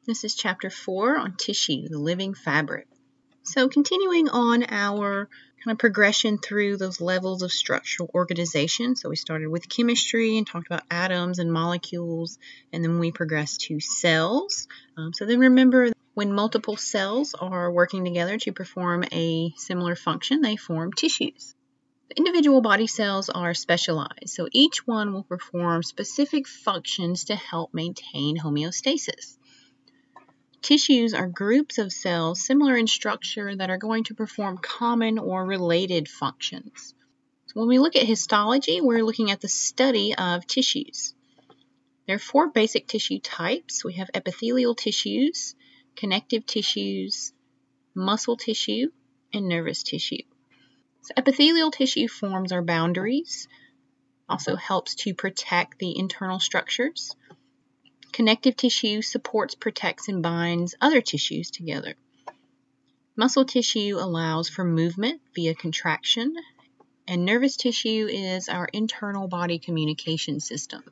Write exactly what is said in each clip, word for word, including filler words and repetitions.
This is chapter four on tissue, the living fabric. So continuing on our kind of progression through those levels of structural organization. So we started with chemistry and talked about atoms and molecules, and then we progressed to cells. Um, so then remember, when multiple cells are working together to perform a similar function, they form tissues. The individual body cells are specialized, so each one will perform specific functions to help maintain homeostasis. Tissues are groups of cells similar in structure that are going to perform common or related functions. So when we look at histology, we're looking at the study of tissues. There are four basic tissue types. We have epithelial tissues, connective tissues, muscle tissue, and nervous tissue. So epithelial tissue forms our boundaries, also helps to protect the internal structures. Connective tissue supports, protects, and binds other tissues together. Muscle tissue allows for movement via contraction, and nervous tissue is our internal body communication system.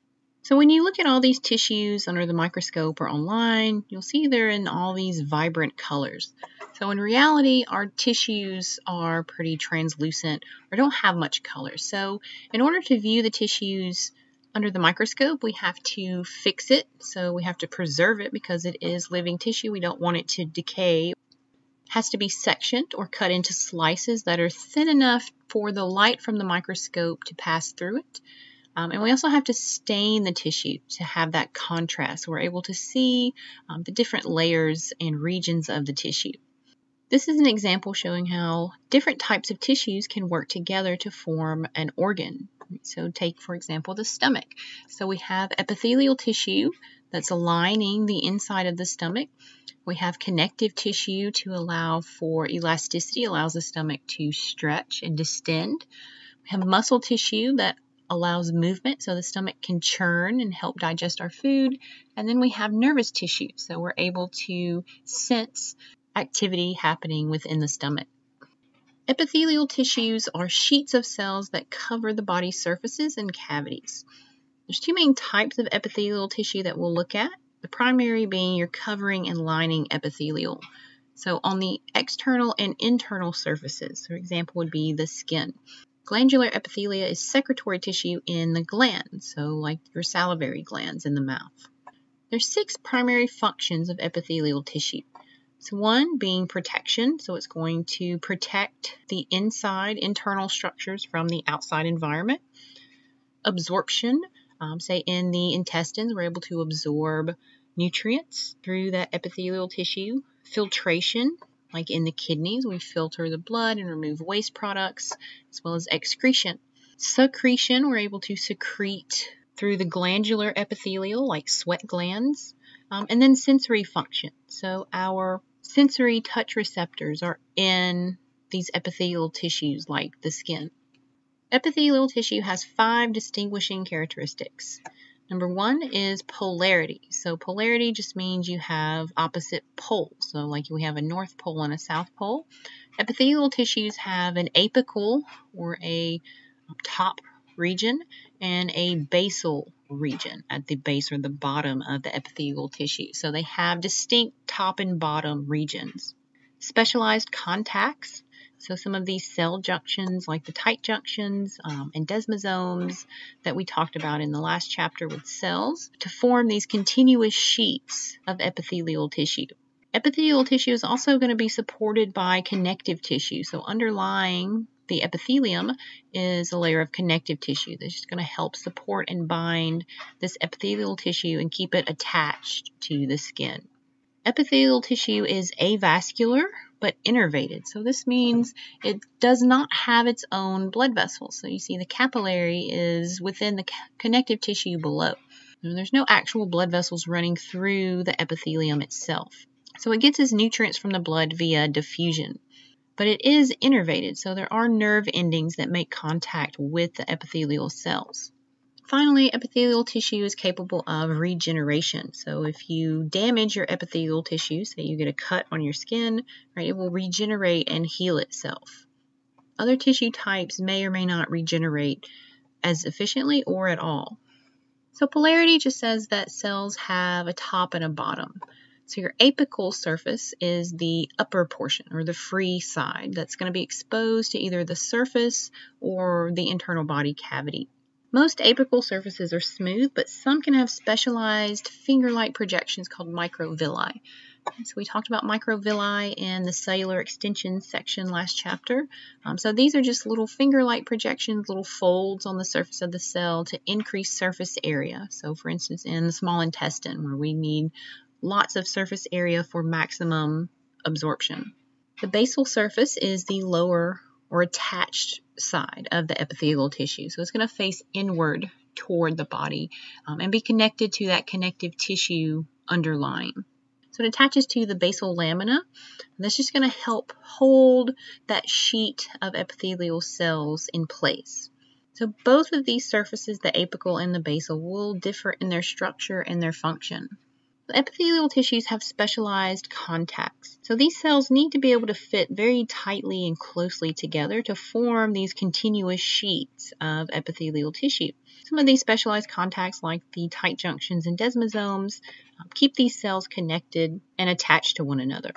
So when you look at all these tissues under the microscope or online, you'll see they're in all these vibrant colors. So in reality, our tissues are pretty translucent or don't have much color. So in order to view the tissues under the microscope, we have to fix it. So we have to preserve it because it is living tissue. We don't want it to decay. It has to be sectioned or cut into slices that are thin enough for the light from the microscope to pass through it. Um, and we also have to stain the tissue to have that contrast. So we're able to see um, the different layers and regions of the tissue. This is an example showing how different types of tissues can work together to form an organ. So take, for example, the stomach. So we have epithelial tissue that's lining the inside of the stomach. We have connective tissue to allow for elasticity, allows the stomach to stretch and distend. We have muscle tissue that allows movement so the stomach can churn and help digest our food. And then we have nervous tissue, so we're able to sense activity happening within the stomach. Epithelial tissues are sheets of cells that cover the body's surfaces and cavities. There's two main types of epithelial tissue that we'll look at. The primary being your covering and lining epithelial. So on the external and internal surfaces, for example, would be the skin. Glandular epithelia is secretory tissue in the glands, so like your salivary glands in the mouth. There's six primary functions of epithelial tissue. So one being protection, so it's going to protect the inside internal structures from the outside environment. Absorption, um, say in the intestines, we're able to absorb nutrients through that epithelial tissue. Filtration, like in the kidneys, we filter the blood and remove waste products, as well as excretion. Secretion, we're able to secrete through the glandular epithelial, like sweat glands. Um, and then sensory function. So our sensory touch receptors are in these epithelial tissues, like the skin. Epithelial tissue has five distinguishing characteristics. Number one is polarity. So polarity just means you have opposite poles. So like we have a north pole and a south pole. Epithelial tissues have an apical or a top region and a basal region at the base or the bottom of the epithelial tissue. So they have distinct top and bottom regions. Specialized contacts. So some of these cell junctions, like the tight junctions um, and desmosomes that we talked about in the last chapter with cells, to form these continuous sheets of epithelial tissue. Epithelial tissue is also going to be supported by connective tissue. So underlying the epithelium is a layer of connective tissue that's just going to help support and bind this epithelial tissue and keep it attached to the skin. Epithelial tissue is avascular but innervated. So this means it does not have its own blood vessels. So you see the capillary is within the connective tissue below. And there's no actual blood vessels running through the epithelium itself. So it gets its nutrients from the blood via diffusion. But it is innervated, so there are nerve endings that make contact with the epithelial cells. Finally, epithelial tissue is capable of regeneration. So if you damage your epithelial tissue, say you get a cut on your skin, right, it will regenerate and heal itself. Other tissue types may or may not regenerate as efficiently or at all. So polarity just says that cells have a top and a bottom. So your apical surface is the upper portion, or the free side, that's going to be exposed to either the surface or the internal body cavity. Most apical surfaces are smooth, but some can have specialized finger-like projections called microvilli. So we talked about microvilli in the cellular extension section last chapter. Um, so these are just little finger-like projections, little folds on the surface of the cell to increase surface area. So for instance, in the small intestine, where we need lots of surface area for maximum absorption. The basal surface is the lower or attached side of the epithelial tissue. So it's going to face inward toward the body um, and be connected to that connective tissue underlying. So it attaches to the basal lamina. And that's just going to help hold that sheet of epithelial cells in place. So both of these surfaces, the apical and the basal, will differ in their structure and their function. The epithelial tissues have specialized contacts. So these cells need to be able to fit very tightly and closely together to form these continuous sheets of epithelial tissue. Some of these specialized contacts, like the tight junctions and desmosomes, um, keep these cells connected and attached to one another.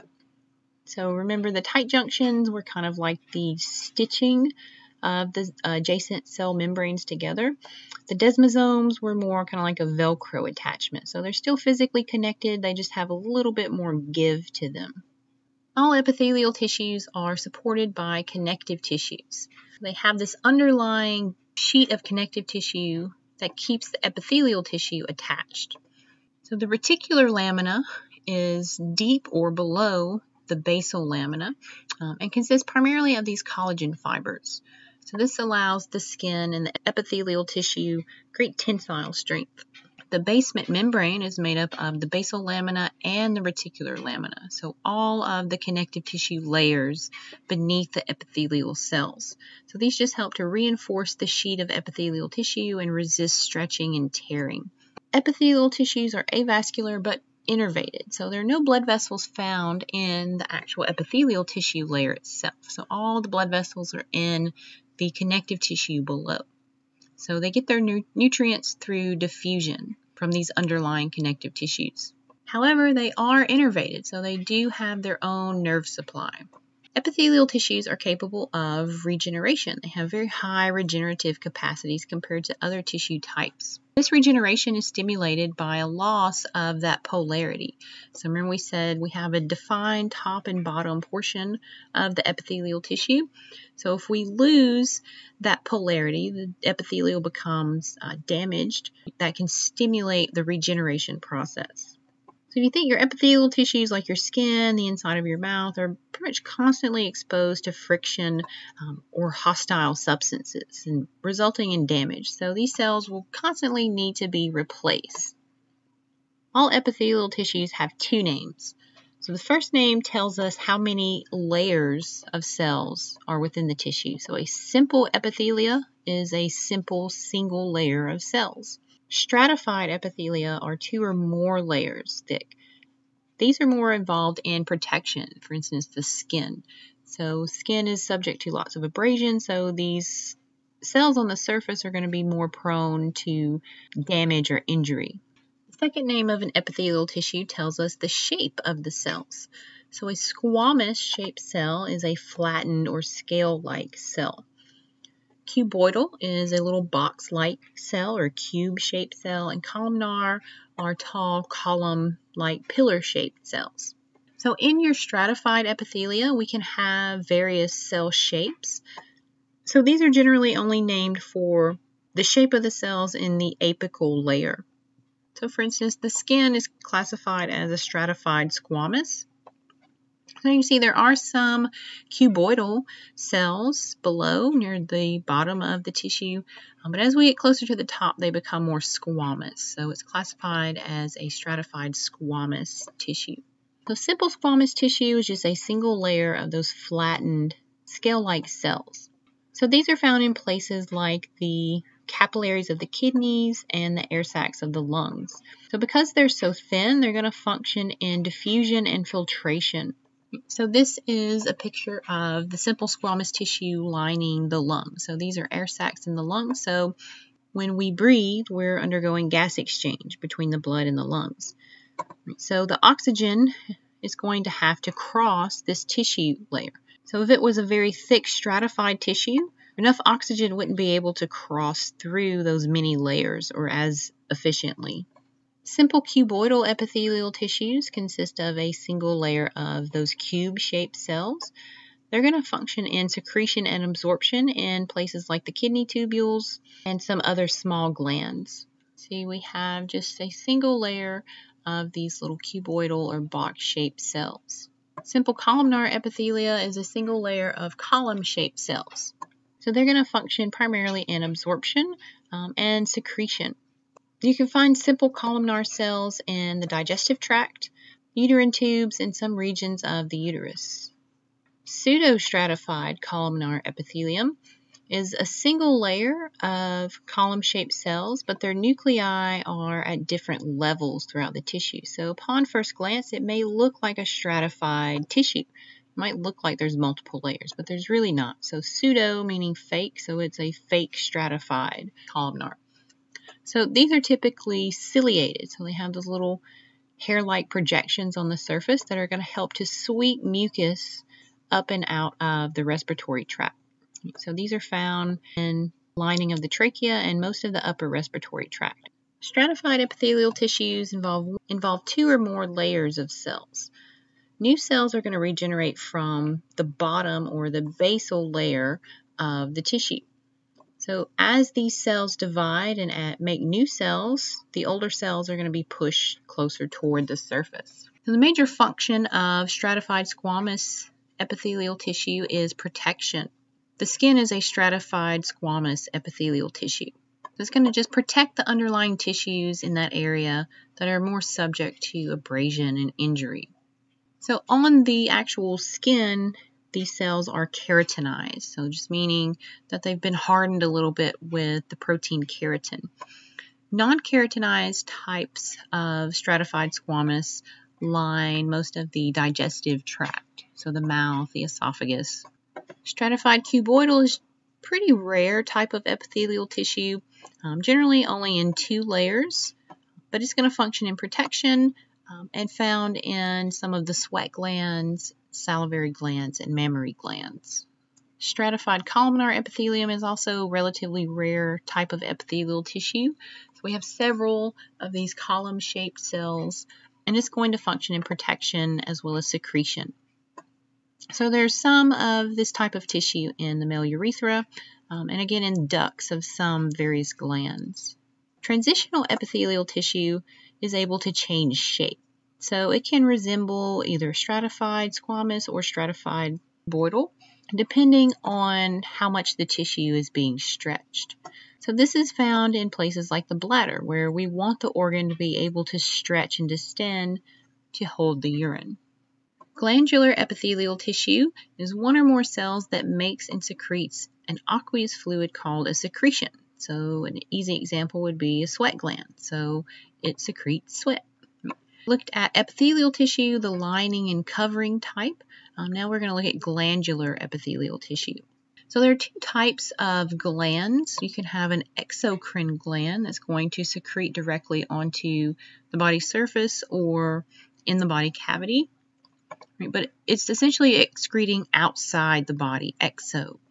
So remember, the tight junctions were kind of like the stitching of the adjacent cell membranes together. The desmosomes were more kind of like a Velcro attachment. So they're still physically connected, they just have a little bit more give to them. All epithelial tissues are supported by connective tissues. They have this underlying sheet of connective tissue that keeps the epithelial tissue attached. So the reticular lamina is deep or below the basal lamina um, and consists primarily of these collagen fibers. So this allows the skin and the epithelial tissue great tensile strength. The basement membrane is made up of the basal lamina and the reticular lamina, so all of the connective tissue layers beneath the epithelial cells. So these just help to reinforce the sheet of epithelial tissue and resist stretching and tearing. Epithelial tissues are avascular but innervated, so there are no blood vessels found in the actual epithelial tissue layer itself. So all the blood vessels are in the connective tissue below. So they get their nu- nutrients through diffusion from these underlying connective tissues. However, they are innervated, so they do have their own nerve supply. Epithelial tissues are capable of regeneration. They have very high regenerative capacities compared to other tissue types. This regeneration is stimulated by a loss of that polarity. So remember, we said we have a defined top and bottom portion of the epithelial tissue. So if we lose that polarity, the epithelial becomes uh, damaged. That can stimulate the regeneration process. So if you think your epithelial tissues, like your skin, the inside of your mouth, are pretty much constantly exposed to friction um, or hostile substances, and resulting in damage. So these cells will constantly need to be replaced. All epithelial tissues have two names. So the first name tells us how many layers of cells are within the tissue. So a simple epithelia is a simple single layer of cells. Stratified epithelia are two or more layers thick. These are more involved in protection, for instance, the skin. So skin is subject to lots of abrasion, so these cells on the surface are going to be more prone to damage or injury. The second name of an epithelial tissue tells us the shape of the cells. So a squamous-shaped cell is a flattened or scale-like cell. Cuboidal is a little box-like cell or cube-shaped cell, and columnar are tall column-like pillar-shaped cells. So in your stratified epithelia, we can have various cell shapes. So these are generally only named for the shape of the cells in the apical layer. So for instance, the skin is classified as a stratified squamous. So you can see there are some cuboidal cells below near the bottom of the tissue, um, but as we get closer to the top, they become more squamous. So it's classified as a stratified squamous tissue. So simple squamous tissue is just a single layer of those flattened scale-like cells. So these are found in places like the capillaries of the kidneys and the air sacs of the lungs. So because they're so thin, they're going to function in diffusion and filtration. So this is a picture of the simple squamous tissue lining the lungs. So these are air sacs in the lungs. So when we breathe, we're undergoing gas exchange between the blood and the lungs. So the oxygen is going to have to cross this tissue layer. So if it was a very thick stratified tissue, enough oxygen wouldn't be able to cross through those many layers or as efficiently. Simple cuboidal epithelial tissues consist of a single layer of those cube-shaped cells. They're going to function in secretion and absorption in places like the kidney tubules and some other small glands. See, we have just a single layer of these little cuboidal or box-shaped cells. Simple columnar epithelia is a single layer of column-shaped cells. So they're going to function primarily in absorption um, and secretion. You can find simple columnar cells in the digestive tract, uterine tubes, and some regions of the uterus. Pseudostratified columnar epithelium is a single layer of column-shaped cells, but their nuclei are at different levels throughout the tissue. So upon first glance, it may look like a stratified tissue. It might look like there's multiple layers, but there's really not. So pseudo meaning fake, so it's a fake stratified columnar. So these are typically ciliated, so they have those little hair-like projections on the surface that are going to help to sweep mucus up and out of the respiratory tract. So these are found in the lining of the trachea and most of the upper respiratory tract. Stratified epithelial tissues involve, involve two or more layers of cells. New cells are going to regenerate from the bottom or the basal layer of the tissue. So as these cells divide and make new cells, the older cells are going to be pushed closer toward the surface. So the major function of stratified squamous epithelial tissue is protection. The skin is a stratified squamous epithelial tissue. So it's going to just protect the underlying tissues in that area that are more subject to abrasion and injury. So on the actual skin, these cells are keratinized, so just meaning that they've been hardened a little bit with the protein keratin. Non-keratinized types of stratified squamous line most of the digestive tract, so the mouth, the esophagus. Stratified cuboidal is a pretty rare type of epithelial tissue, um, generally only in two layers, but it's going to function in protection um, and found in some of the sweat glands, salivary glands, and mammary glands. Stratified columnar epithelium is also a relatively rare type of epithelial tissue. So we have several of these column-shaped cells, and it's going to function in protection as well as secretion. So there's some of this type of tissue in the male urethra, um, and again in ducts of some various glands. Transitional epithelial tissue is able to change shape. So it can resemble either stratified squamous or stratified cuboidal, depending on how much the tissue is being stretched. So this is found in places like the bladder, where we want the organ to be able to stretch and distend to hold the urine. Glandular epithelial tissue is one or more cells that makes and secretes an aqueous fluid called a secretion. So an easy example would be a sweat gland. So it secretes sweat. Looked at epithelial tissue, the lining and covering type. Um, now we're going to look at glandular epithelial tissue. So there are two types of glands. You can have an exocrine gland that's going to secrete directly onto the body surface or in the body cavity. Right? But it's essentially excreting outside the body, exo.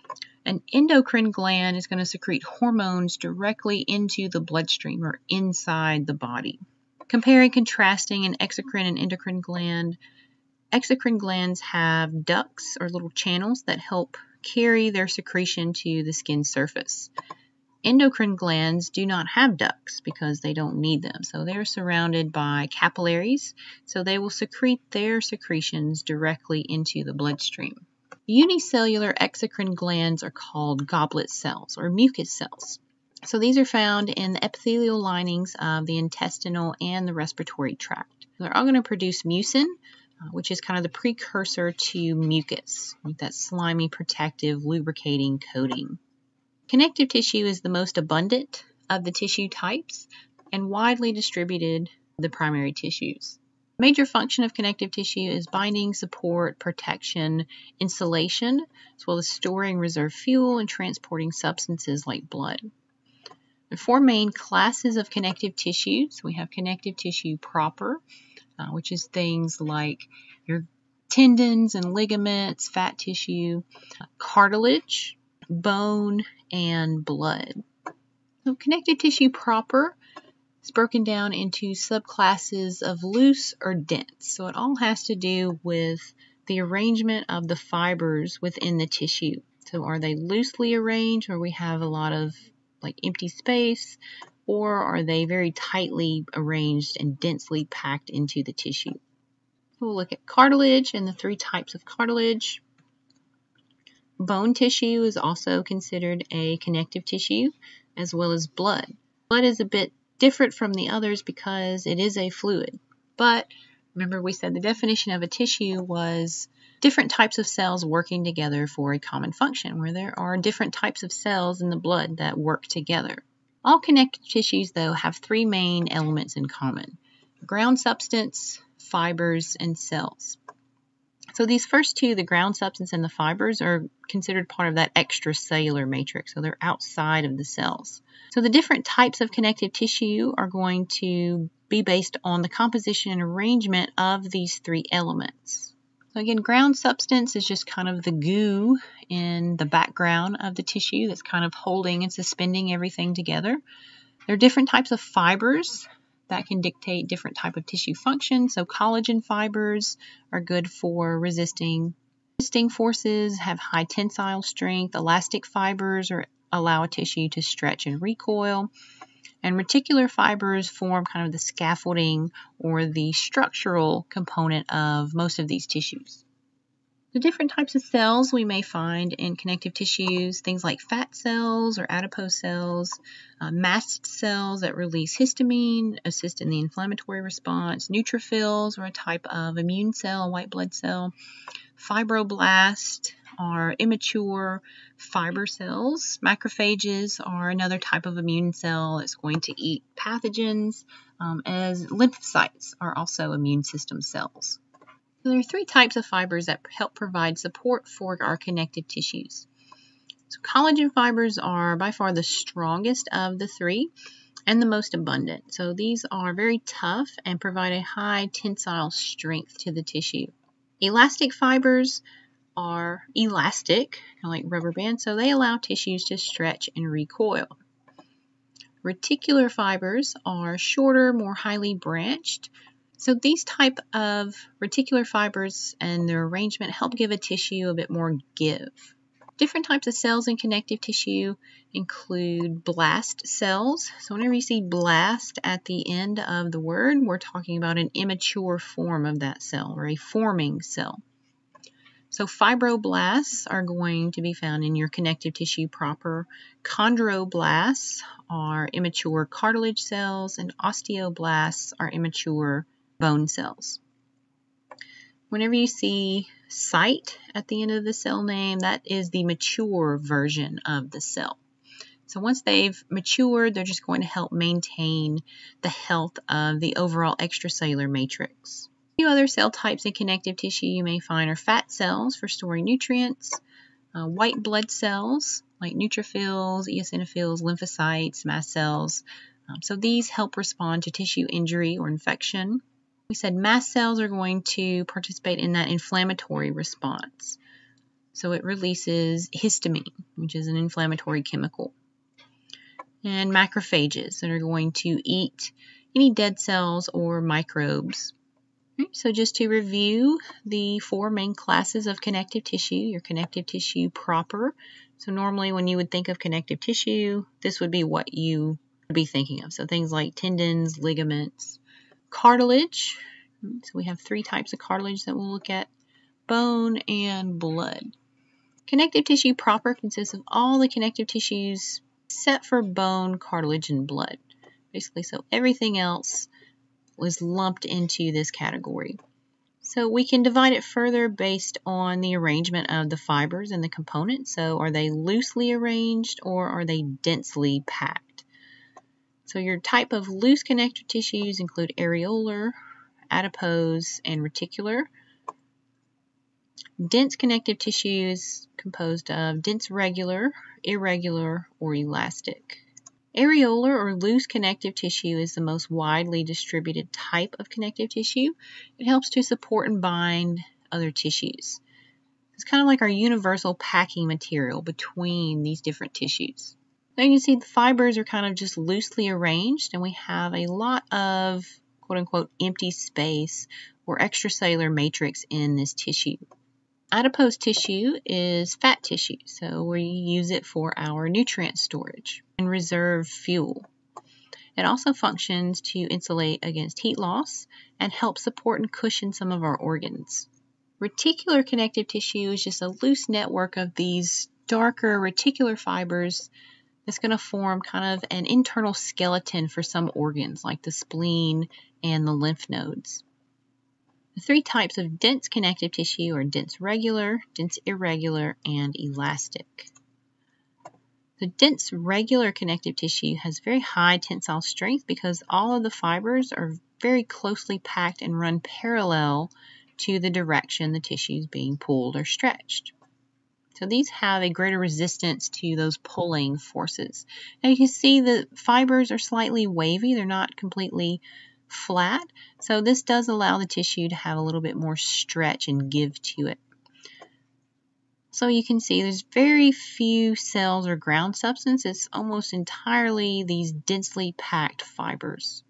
An endocrine gland is going to secrete hormones directly into the bloodstream or inside the body. Comparing and contrasting an exocrine and endocrine gland, exocrine glands have ducts or little channels that help carry their secretion to the skin surface. Endocrine glands do not have ducts because they don't need them, so they're surrounded by capillaries, so they will secrete their secretions directly into the bloodstream. Unicellular exocrine glands are called goblet cells or mucus cells. So these are found in the epithelial linings of the intestinal and the respiratory tract. They're all going to produce mucin, uh, which is kind of the precursor to mucus, like that slimy, protective, lubricating coating. Connective tissue is the most abundant of the tissue types and widely distributed the primary tissues. Major function of connective tissue is binding, support, protection, insulation, as well as storing reserve fuel and transporting substances like blood. There are four main classes of connective tissue. So we have connective tissue proper, uh, which is things like your tendons and ligaments, fat tissue, cartilage, bone, and blood. So connective tissue proper is broken down into subclasses of loose or dense. So it all has to do with the arrangement of the fibers within the tissue. So are they loosely arranged, where we have a lot of like empty space, or are they very tightly arranged and densely packed into the tissue? We'll look at cartilage and the three types of cartilage. Bone tissue is also considered a connective tissue, as well as blood. Blood is a bit different from the others because it is a fluid. But remember, we said the definition of a tissue was different types of cells working together for a common function, where there are different types of cells in the blood that work together. All connective tissues, though, have three main elements in common: ground substance, fibers, and cells. So these first two, the ground substance and the fibers, are considered part of that extracellular matrix. So they're outside of the cells. So the different types of connective tissue are going to be based on the composition and arrangement of these three elements. So again, ground substance is just kind of the goo in the background of the tissue that's kind of holding and suspending everything together. There are different types of fibers that can dictate different type of tissue function. So collagen fibers are good for resisting resisting forces, have high tensile strength. Elastic fibers are, allow a tissue to stretch and recoil. And reticular fibers form kind of the scaffolding or the structural component of most of these tissues. The different types of cells we may find in connective tissues, things like fat cells or adipose cells, uh, mast cells that release histamine, assist in the inflammatory response, neutrophils are a type of immune cell, white blood cell, fibroblasts are immature fiber cells, macrophages are another type of immune cell that's going to eat pathogens, um, as lymphocytes are also immune system cells. So there are three types of fibers that help provide support for our connective tissues. So collagen fibers are by far the strongest of the three and the most abundant. So these are very tough and provide a high tensile strength to the tissue. Elastic fibers are elastic, kind of like rubber bands, so they allow tissues to stretch and recoil. Reticular fibers are shorter, more highly branched. So these type of reticular fibers and their arrangement help give a tissue a bit more give. Different types of cells in connective tissue include blast cells. So whenever you see blast at the end of the word, we're talking about an immature form of that cell or a forming cell. So fibroblasts are going to be found in your connective tissue proper. Chondroblasts are immature cartilage cells, and osteoblasts are immature bone cells. Whenever you see cyte at the end of the cell name, that is the mature version of the cell. So once they've matured, they're just going to help maintain the health of the overall extracellular matrix. A few other cell types in connective tissue you may find are fat cells for storing nutrients, uh, white blood cells like neutrophils, eosinophils, lymphocytes, mast cells. Um, so these help respond to tissue injury or infection. We said mast cells are going to participate in that inflammatory response. So it releases histamine, which is an inflammatory chemical. And macrophages that are going to eat any dead cells or microbes. So just to review the four main classes of connective tissue, your connective tissue proper. So normally when you would think of connective tissue, this would be what you would be thinking of. So things like tendons, ligaments, cartilage. So we have three types of cartilage that we'll look at: bone and blood. Connective tissue proper consists of all the connective tissues except for bone, cartilage, and blood. Basically, so everything else was lumped into this category. So we can divide it further based on the arrangement of the fibers and the components. So are they loosely arranged or are they densely packed? So your type of loose connective tissues include areolar, adipose, and reticular. Dense connective tissue is composed of dense regular, irregular, or elastic. Areolar or loose connective tissue is the most widely distributed type of connective tissue. It helps to support and bind other tissues. It's kind of like our universal packing material between these different tissues. So you can see the fibers are kind of just loosely arranged, and we have a lot of quote-unquote empty space or extracellular matrix in this tissue. Adipose tissue is fat tissue, so we use it for our nutrient storage and reserve fuel. It also functions to insulate against heat loss and help support and cushion some of our organs. Reticular connective tissue is just a loose network of these darker reticular fibers that's going to form kind of an internal skeleton for some organs like the spleen and the lymph nodes. The three types of dense connective tissue are dense regular, dense irregular, and elastic. The dense regular connective tissue has very high tensile strength because all of the fibers are very closely packed and run parallel to the direction the tissue is being pulled or stretched. So these have a greater resistance to those pulling forces. Now you can see the fibers are slightly wavy. They're not completely flat. So this does allow the tissue to have a little bit more stretch and give to it. So you can see there's very few cells or ground substance. It's almost entirely these densely packed fibers.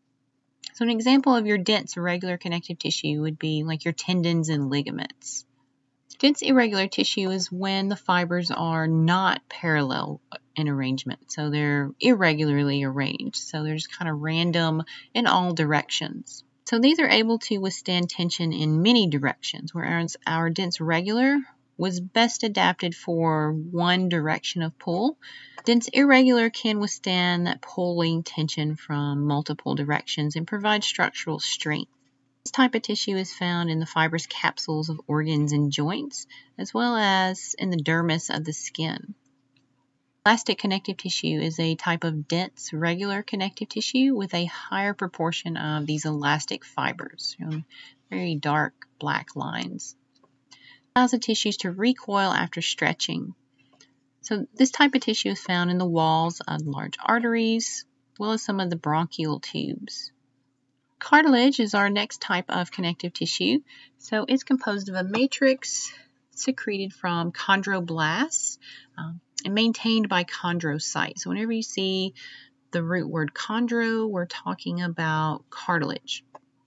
So an example of your dense irregular connective tissue would be like your tendons and ligaments. Dense irregular tissue is when the fibers are not parallel in arrangement. So they're irregularly arranged. So they're just kind of random in all directions. So these are able to withstand tension in many directions, whereas our dense regular was best adapted for one direction of pull. Dense irregular can withstand that pulling tension from multiple directions and provide structural strength. This type of tissue is found in the fibrous capsules of organs and joints, as well as in the dermis of the skin. Elastic connective tissue is a type of dense, regular connective tissue with a higher proportion of these elastic fibers, you know, very dark black lines. It allows the tissues to recoil after stretching. So this type of tissue is found in the walls of large arteries, as well as some of the bronchial tubes. Cartilage is our next type of connective tissue. So it's composed of a matrix secreted from chondroblasts um, and maintained by chondrocytes. So whenever you see the root word chondro, we're talking about cartilage.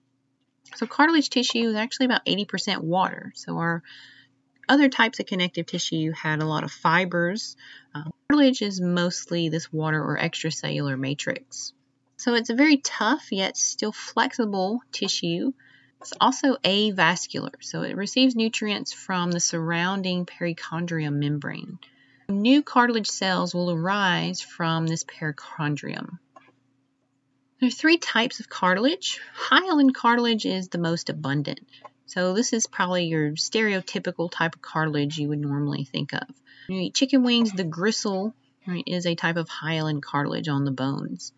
So cartilage tissue is actually about eighty percent water. So our other types of connective tissue had a lot of fibers. Uh, cartilage is mostly this water or extracellular matrix. So it's a very tough yet still flexible tissue. It's also avascular, so it receives nutrients from the surrounding perichondrium membrane. New cartilage cells will arise from this perichondrium. There are three types of cartilage. Hyaline cartilage is the most abundant. So this is probably your stereotypical type of cartilage you would normally think of. When you eat chicken wings, the gristle, right, is a type of hyaline cartilage on the bones.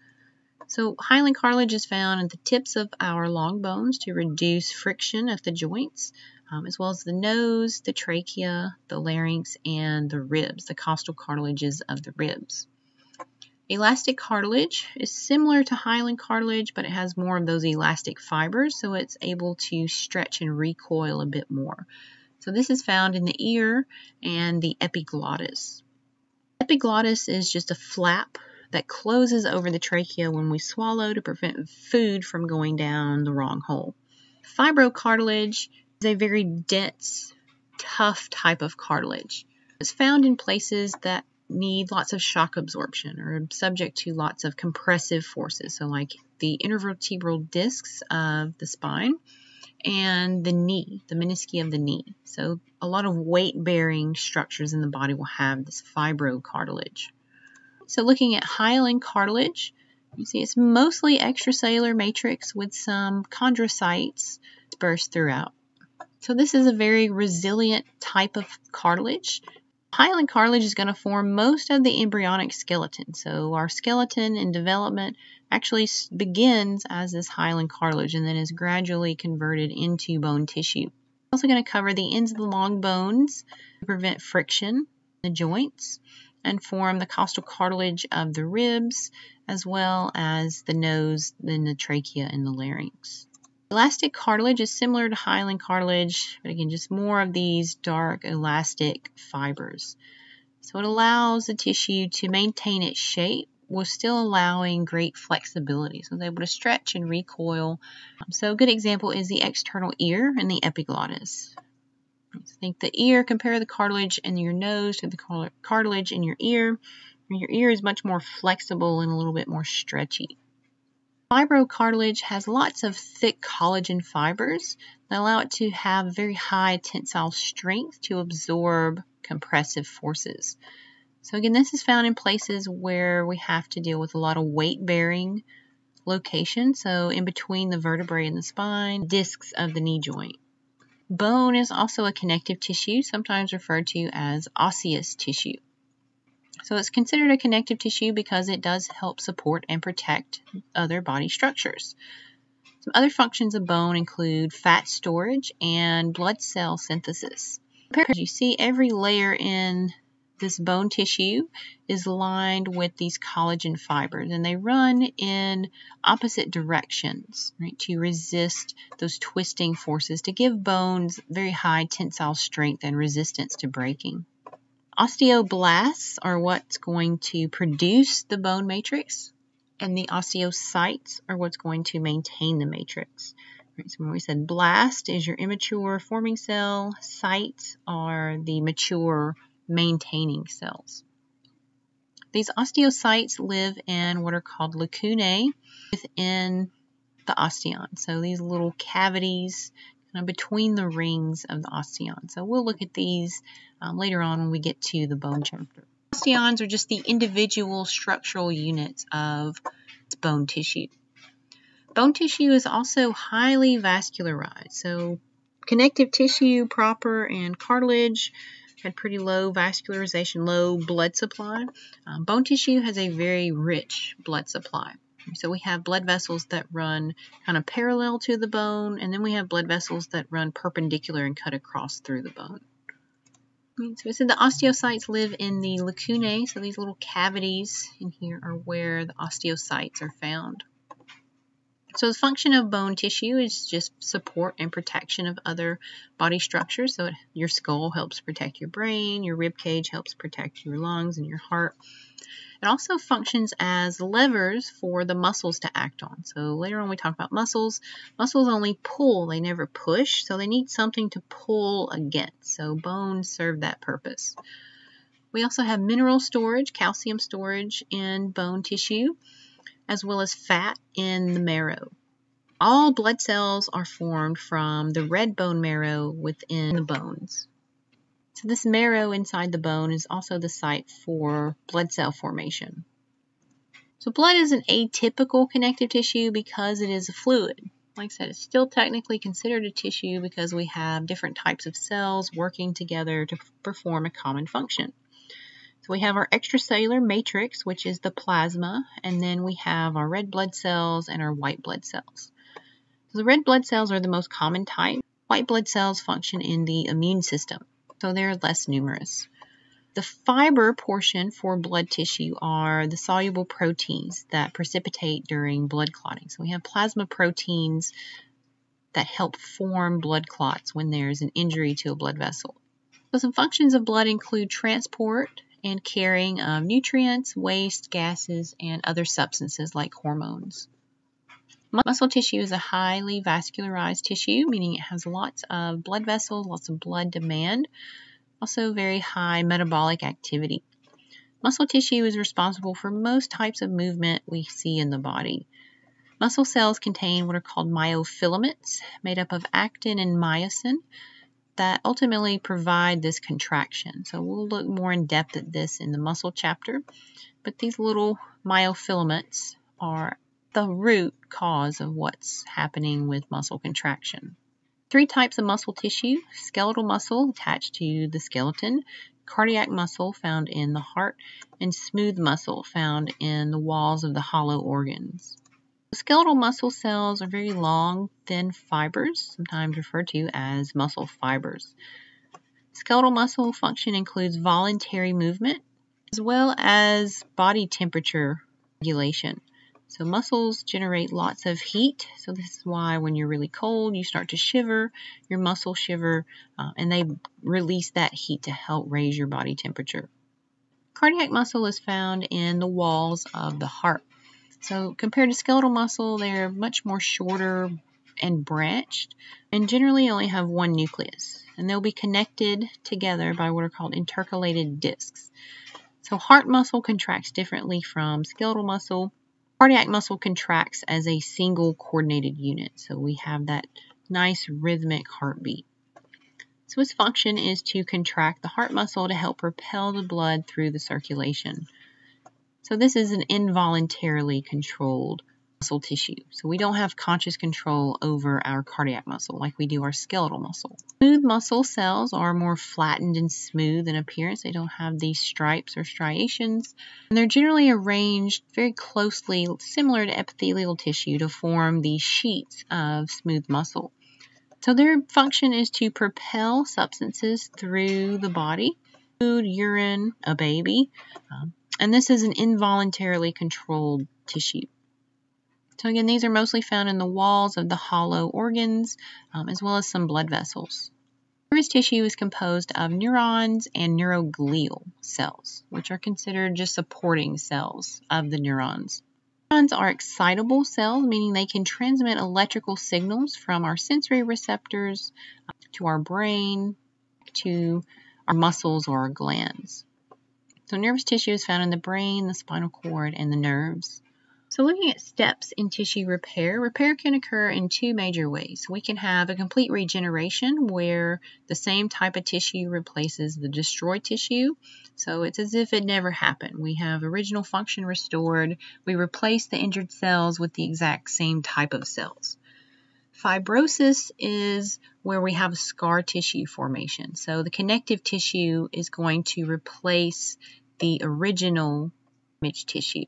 So hyaline cartilage is found at the tips of our long bones to reduce friction at the joints, um, as well as the nose, the trachea, the larynx, and the ribs, the costal cartilages of the ribs. Elastic cartilage is similar to hyaline cartilage, but it has more of those elastic fibers, so it's able to stretch and recoil a bit more. So this is found in the ear and the epiglottis. Epiglottis is just a flap that closes over the trachea when we swallow to prevent food from going down the wrong hole. Fibrocartilage is a very dense, tough type of cartilage. It's found in places that need lots of shock absorption or are subject to lots of compressive forces, so like the intervertebral discs of the spine and the knee, the menisci of the knee. So a lot of weight-bearing structures in the body will have this fibrocartilage. So looking at hyaline cartilage, you see it's mostly extracellular matrix with some chondrocytes dispersed throughout. So this is a very resilient type of cartilage. Hyaline cartilage is going to form most of the embryonic skeleton. So our skeleton in development actually begins as this hyaline cartilage and then is gradually converted into bone tissue. It's also going to cover the ends of the long bones to prevent friction in the joints. and form the costal cartilage of the ribs, as well as the nose, then the trachea and the larynx. Elastic cartilage is similar to hyaline cartilage, but again, just more of these dark elastic fibers. So it allows the tissue to maintain its shape while still allowing great flexibility. So it's able to stretch and recoil. So a good example is the external ear and the epiglottis. Think the ear, compare the cartilage in your nose to the cartilage in your ear. Your ear is much more flexible and a little bit more stretchy. Fibrocartilage has lots of thick collagen fibers that allow it to have very high tensile strength to absorb compressive forces. So again, this is found in places where we have to deal with a lot of weight-bearing location, so in between the vertebrae and the spine, discs of the knee joint. Bone is also a connective tissue, sometimes referred to as osseous tissue. So it's considered a connective tissue because it does help support and protect other body structures. Some other functions of bone include fat storage and blood cell synthesis. As you see, every layer in this bone tissue is lined with these collagen fibers, and they run in opposite directions, right, to resist those twisting forces to give bones very high tensile strength and resistance to breaking. Osteoblasts are what's going to produce the bone matrix, and the osteocytes are what's going to maintain the matrix. Right, so when we said blast is your immature forming cell, cytes are the mature maintaining cells. These osteocytes live in what are called lacunae within the osteon. So these little cavities kind of between the rings of the osteon. So we'll look at these um, later on when we get to the bone chapter. Osteons are just the individual structural units of bone tissue. Bone tissue is also highly vascularized. So connective tissue proper and cartilage had pretty low vascularization, low blood supply. Um, bone tissue has a very rich blood supply. So we have blood vessels that run kind of parallel to the bone, and then we have blood vessels that run perpendicular and cut across through the bone. So we said the osteocytes live in the lacunae, so these little cavities in here are where the osteocytes are found. So the function of bone tissue is just support and protection of other body structures. So it, your skull helps protect your brain, your rib cage helps protect your lungs and your heart. It also functions as levers for the muscles to act on. So later on we talk about muscles. Muscles only pull, they never push, so they need something to pull against. So bones serve that purpose. We also have mineral storage, calcium storage in bone tissue, as well as fat in the marrow. All blood cells are formed from the red bone marrow within the bones. So this marrow inside the bone is also the site for blood cell formation. So blood is an atypical connective tissue because it is a fluid. Like I said, it's still technically considered a tissue because we have different types of cells working together to perform a common function. So we have our extracellular matrix, which is the plasma, and then we have our red blood cells and our white blood cells. So the red blood cells are the most common type. White blood cells function in the immune system, so they're less numerous. The fiber portion for blood tissue are the soluble proteins that precipitate during blood clotting. So we have plasma proteins that help form blood clots when there's an injury to a blood vessel. So some functions of blood include transport and carrying of nutrients, waste, gases, and other substances like hormones. Muscle tissue is a highly vascularized tissue, meaning it has lots of blood vessels, lots of blood demand, also very high metabolic activity. Muscle tissue is responsible for most types of movement we see in the body. Muscle cells contain what are called myofilaments, made up of actin and myosin, that ultimately provide this contraction. So we'll look more in depth at this in the muscle chapter, but these little myofilaments are the root cause of what's happening with muscle contraction. Three types of muscle tissue: skeletal muscle attached to the skeleton, cardiac muscle found in the heart, and smooth muscle found in the walls of the hollow organs. Skeletal muscle cells are very long, thin fibers, sometimes referred to as muscle fibers. Skeletal muscle function includes voluntary movement, as well as body temperature regulation. So muscles generate lots of heat. So this is why when you're really cold, you start to shiver, your muscles shiver, uh, and they release that heat to help raise your body temperature. Cardiac muscle is found in the walls of the heart. So compared to skeletal muscle, they're much more shorter and branched, and generally only have one nucleus. And they'll be connected together by what are called intercalated discs. So heart muscle contracts differently from skeletal muscle. Cardiac muscle contracts as a single coordinated unit. So we have that nice rhythmic heartbeat. So its function is to contract the heart muscle to help propel the blood through the circulation. So this is an involuntarily controlled muscle tissue. So we don't have conscious control over our cardiac muscle like we do our skeletal muscle. Smooth muscle cells are more flattened and smooth in appearance. They don't have these stripes or striations. And they're generally arranged very closely, similar to epithelial tissue, to form these sheets of smooth muscle. So their function is to propel substances through the body, food, urine, a baby, um, and this is an involuntarily controlled tissue. So again, these are mostly found in the walls of the hollow organs, um, as well as some blood vessels. Nervous tissue is composed of neurons and neuroglial cells, which are considered just supporting cells of the neurons. Neurons are excitable cells, meaning they can transmit electrical signals from our sensory receptors to our brain, to our muscles or our glands. So nervous tissue is found in the brain, the spinal cord, and the nerves. So looking at steps in tissue repair, repair can occur in two major ways. We can have a complete regeneration where the same type of tissue replaces the destroyed tissue. So it's as if it never happened. We have original function restored. We replace the injured cells with the exact same type of cells. Fibrosis is where we have a scar tissue formation. So the connective tissue is going to replace the original damaged tissue.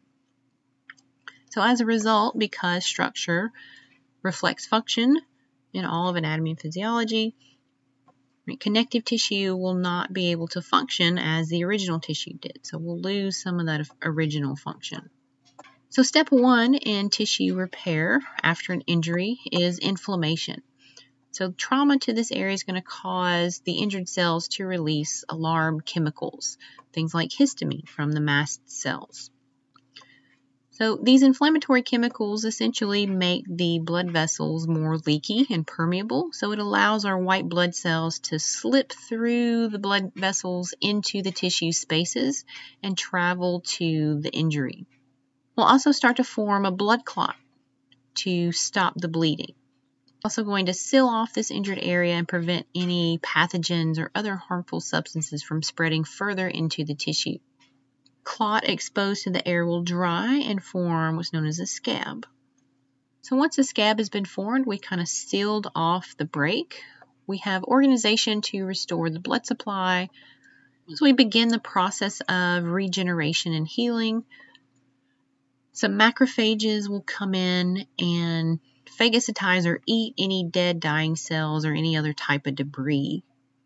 So as a result, because structure reflects function in all of anatomy and physiology, connective tissue will not be able to function as the original tissue did. So we'll lose some of that original function. So step one in tissue repair after an injury is inflammation. So trauma to this area is going to cause the injured cells to release alarm chemicals, things like histamine from the mast cells. So these inflammatory chemicals essentially make the blood vessels more leaky and permeable, so it allows our white blood cells to slip through the blood vessels into the tissue spaces and travel to the injury. We'll also start to form a blood clot to stop the bleeding. Also going to seal off this injured area and prevent any pathogens or other harmful substances from spreading further into the tissue. Clot exposed to the air will dry and form what's known as a scab. So once the scab has been formed, we kind of sealed off the break. We have organization to restore the blood supply. As we begin the process of regeneration and healing, some macrophages will come in and phagocytize or eat any dead dying cells or any other type of debris.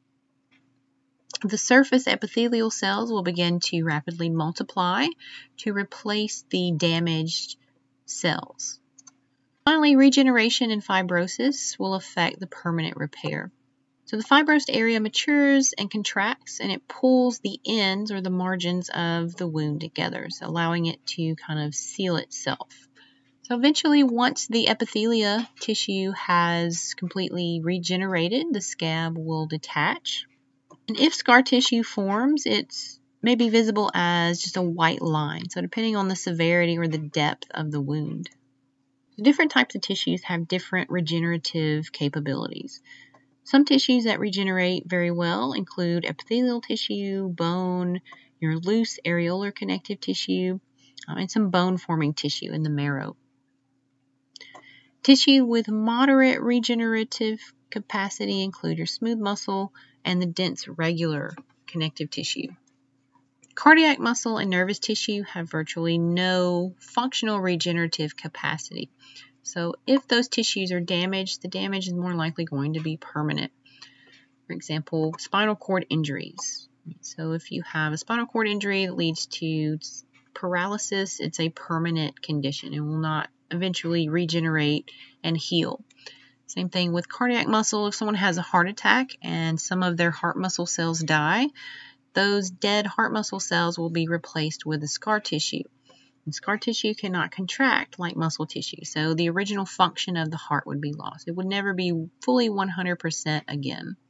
The surface epithelial cells will begin to rapidly multiply to replace the damaged cells. Finally, regeneration and fibrosis will affect the permanent repair. So the fibrosed area matures and contracts, and it pulls the ends or the margins of the wound together, so allowing it to kind of seal itself. So eventually, once the epithelia tissue has completely regenerated, the scab will detach. And if scar tissue forms, it's may be visible as just a white line, so depending on the severity or the depth of the wound. Different types of tissues have different regenerative capabilities. Some tissues that regenerate very well include epithelial tissue, bone, your loose areolar connective tissue, um, and some bone-forming tissue in the marrow. Tissue with moderate regenerative capacity include your smooth muscle and the dense regular connective tissue. Cardiac muscle and nervous tissue have virtually no functional regenerative capacity. So if those tissues are damaged, the damage is more likely going to be permanent. For example, spinal cord injuries. So if you have a spinal cord injury that leads to paralysis, it's a permanent condition and will not eventually regenerate and heal. Same thing with cardiac muscle. If someone has a heart attack and some of their heart muscle cells die, those dead heart muscle cells will be replaced with a scar tissue. And scar tissue cannot contract like muscle tissue, so the original function of the heart would be lost. It would never be fully one hundred percent again.